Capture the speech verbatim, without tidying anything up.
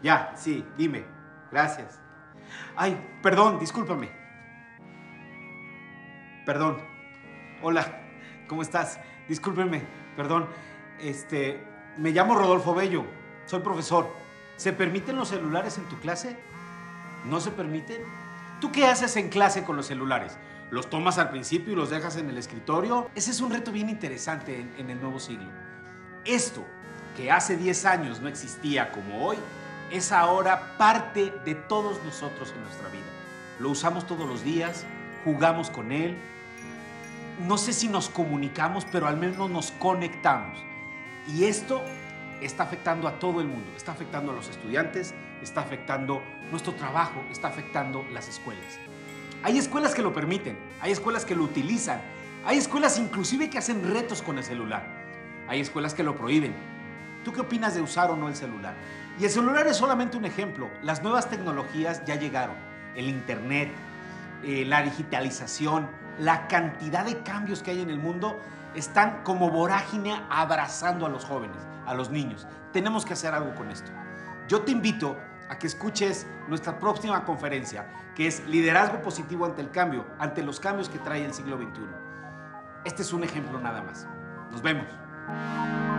Ya, sí, dime. Gracias. Ay, perdón, discúlpame. Perdón. Hola, ¿cómo estás? Discúlpenme, perdón. Este, me llamo Rodolfo Bello, soy profesor. ¿Se permiten los celulares en tu clase? ¿No se permiten? ¿Tú qué haces en clase con los celulares? ¿Los tomas al principio y los dejas en el escritorio? Ese es un reto bien interesante en, en el nuevo siglo. Esto, que hace diez años no existía como hoy, es ahora parte de todos nosotros en nuestra vida. Lo usamos todos los días, jugamos con él. No sé si nos comunicamos, pero al menos nos conectamos. Y esto está afectando a todo el mundo. Está afectando a los estudiantes, está afectando nuestro trabajo, está afectando las escuelas. Hay escuelas que lo permiten, hay escuelas que lo utilizan, hay escuelas inclusive que hacen retos con el celular. Hay escuelas que lo prohíben. ¿Tú qué opinas de usar o no el celular? Y el celular es solamente un ejemplo. Las nuevas tecnologías ya llegaron. El internet, eh, la digitalización, la cantidad de cambios que hay en el mundo están como vorágine abrazando a los jóvenes, a los niños. Tenemos que hacer algo con esto. Yo te invito a que escuches nuestra próxima conferencia, que es Liderazgo Positivo ante el Cambio, ante los cambios que trae el siglo veintiuno. Este es un ejemplo nada más. Nos vemos.